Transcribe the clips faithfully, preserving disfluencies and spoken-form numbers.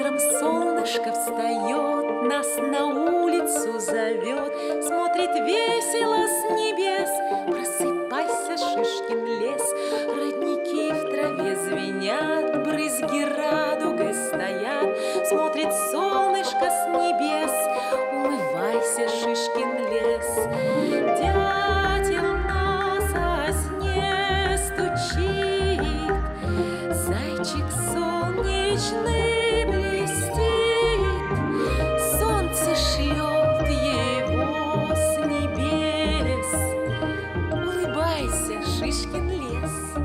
Утром солнышко встает, нас на улицу зовет, смотрит весело с небес. Просыпайся, Шишкин лес, родники в траве звенят, брызги радугой стоят, смотрит солнышко с небес. Умывайся, Шишкин лес. Дятел на сосне стучит, зайчик солнечный блестит, солнце шлет его с небес. Улыбайся, Шишкин лес.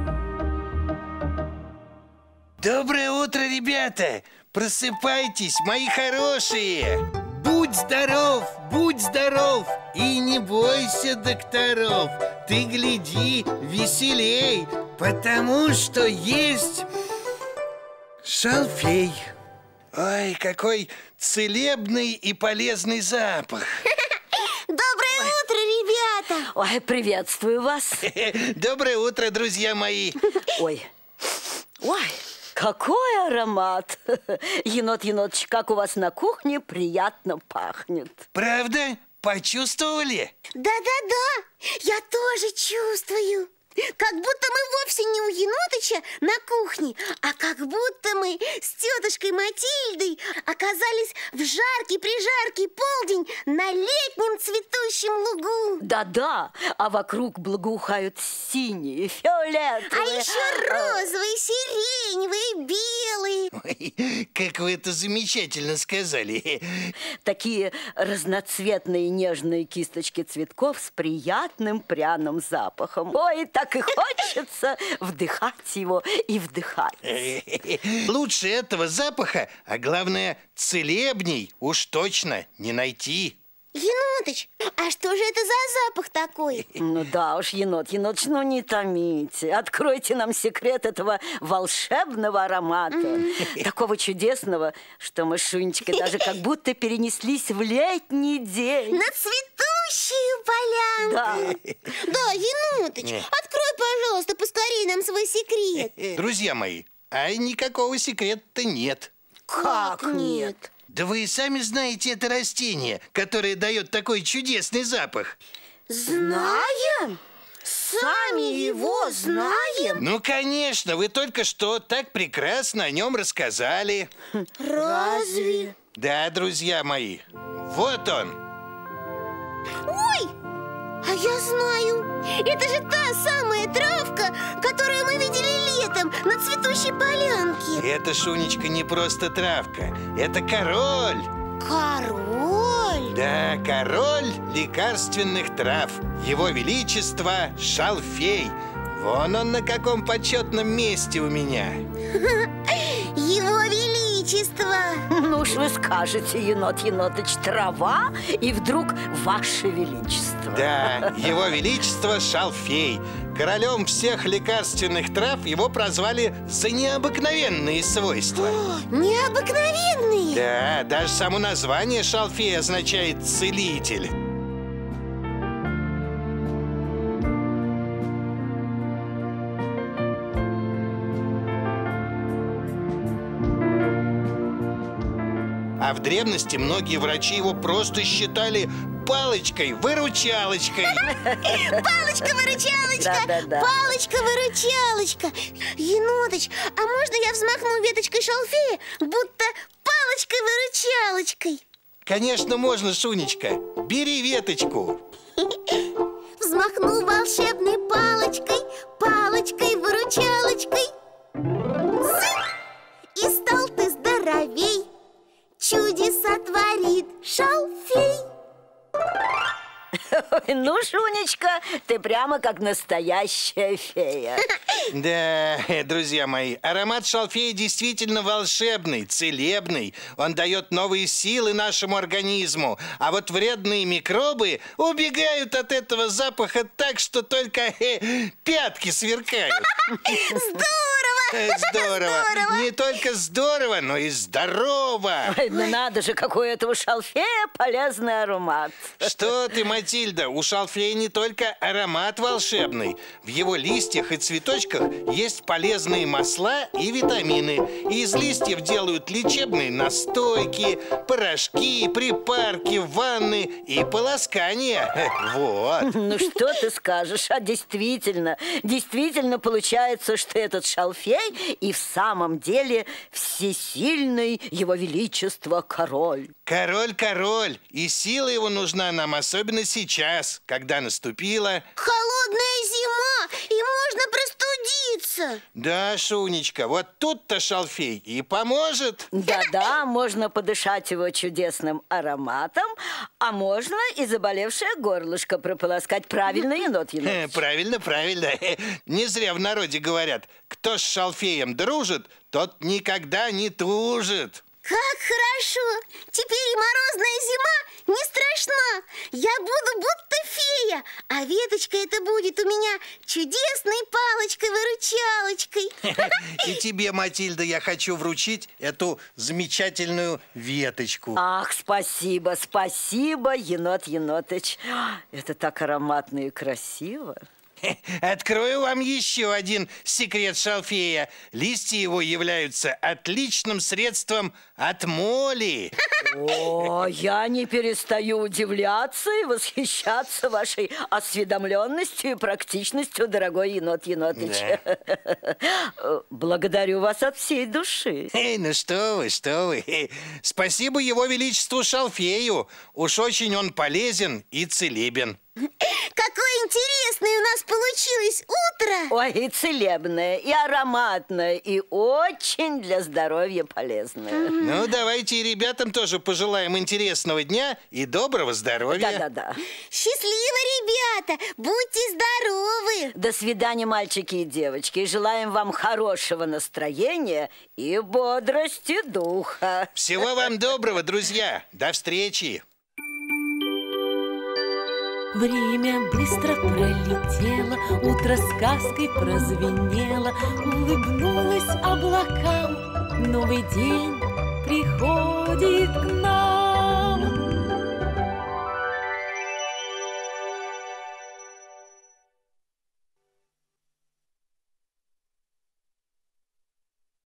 Доброе утро, ребята! Просыпайтесь, мои хорошие! Будь здоров, будь здоров и не бойся докторов. Ты гляди веселей, потому что есть шалфей. Ой, какой целебный и полезный запах. Доброе утро, ребята! Ой, приветствую вас. Доброе утро, друзья мои. Ой, ой, какой аромат. Енот Енотыч, как у вас на кухне приятно пахнет. Правда? Почувствовали? Да-да-да, я тоже чувствую. Как будто мы вовсе не у Енотыча на кухне, а как будто мы с тетушкой Матильдой оказались в жаркий-прижаркий полдень на летнем цветущем лугу. Да-да, а вокруг благоухают синие, фиолетовые. А еще розовые, сиреневые, белые. Ой, как вы это замечательно сказали. Такие разноцветные нежные кисточки цветков с приятным пряным запахом. Ой, так и хочется вдыхать его и вдыхать. Лучше этого запаха, а главное, целебней уж точно не найти. Енотыч, а что же это за запах такой? Ну да уж, Енот Енотыч, ну не томите. Откройте нам секрет этого волшебного аромата. Такого чудесного, что мы с Шунечкой даже как будто перенеслись в летний день. На цветущую полянку. Да. Да, Енотыч, открой, пожалуйста, поскорее нам свой секрет. Друзья мои, а никакого секрета нет. Как нет? Да вы и сами знаете это растение, которое дает такой чудесный запах. Знаем? Сами его знаем? Ну, конечно, вы только что так прекрасно о нем рассказали. Разве? Да, друзья мои, вот он. Ой, а я знаю. Это же та самая травка, которую мы видели летом на цветущей полянке. Эта, Шунечка, не просто травка, это король. Король? Да, король лекарственных трав. Его величество шалфей. Вон он на каком почетном месте у меня. Его величество. Ну уж вы скажете, Енот Енотыч, трава, и вдруг ваше величество. Да, его величество шалфей. Королем всех лекарственных трав его прозвали за необыкновенные свойства. О, необыкновенные? Да, даже само название шалфей означает «целитель». А в древности многие врачи его просто считали палочкой-выручалочкой. Палочка-выручалочка! Да-да-да. Палочка-выручалочка! Енотыч, а можно я взмахну веточкой шалфея, будто палочкой-выручалочкой? Конечно, можно, Шунечка. Бери веточку. Взмахну волшебной палочкой, палочкой-выручалочкой. И стал ты здоровей, чудеса творит шалфей. Ой, ну, Шунечка, ты прямо как настоящая фея. Да, друзья мои, аромат шалфея действительно волшебный, целебный. Он дает новые силы нашему организму. А вот вредные микробы убегают от этого запаха так, что только э, пятки сверкают. Здорово! Здорово. Здорово. Не только здорово, но и здорово. Ой, ну надо же, какой у этого шалфея полезный аромат. Что ты, Матильда, у шалфея не только аромат волшебный. В его листьях и цветочках есть полезные масла и витамины. И из листьев делают лечебные настойки, порошки, припарки, ванны и полоскания. Вот. Ну что ты скажешь, а действительно, действительно получается, что этот шалфей и в самом деле всесильный его величество король. Король, король, и сила его нужна нам, особенно сейчас, когда наступила... Холодная зима, и можно простудиться. Да, Шунечка, вот тут-то шалфей и поможет. Да-да, можно подышать его чудесным ароматом, а можно и заболевшее горлышко прополоскать. Правильно, енот, енот? Э, Правильно, правильно. Не зря в народе говорят, кто с шалфеем дружит, тот никогда не тужит. Как хорошо! Теперь и морозная зима не страшна. Я буду будто фея, а веточка это будет у меня чудесной палочкой-выручалочкой. И тебе, Матильда, я хочу вручить эту замечательную веточку. Ах, спасибо, спасибо, енот Енотыч. Это так ароматно и красиво. Открою вам еще один секрет шалфея. Листья его являются отличным средством от моли. О, я не перестаю удивляться и восхищаться вашей осведомленностью и практичностью, дорогой енот Енотыч. Да. Благодарю вас от всей души. Эй, ну что вы, что вы. Спасибо его величеству шалфею. Уж очень он полезен и целебен. Какое интересное у нас получилось утро! Ой, и целебное, и ароматное, и очень для здоровья полезное. Ну, давайте и ребятам тоже пожелаем интересного дня и доброго здоровья. Да-да-да. Счастливо, ребята! Будьте здоровы! До свидания, мальчики и девочки. И желаем вам хорошего настроения и бодрости духа. Всего вам доброго, друзья. До встречи. Время быстро пролетело, утро сказкой прозвенело, улыбнулось облакам. Новый день приходит к нам.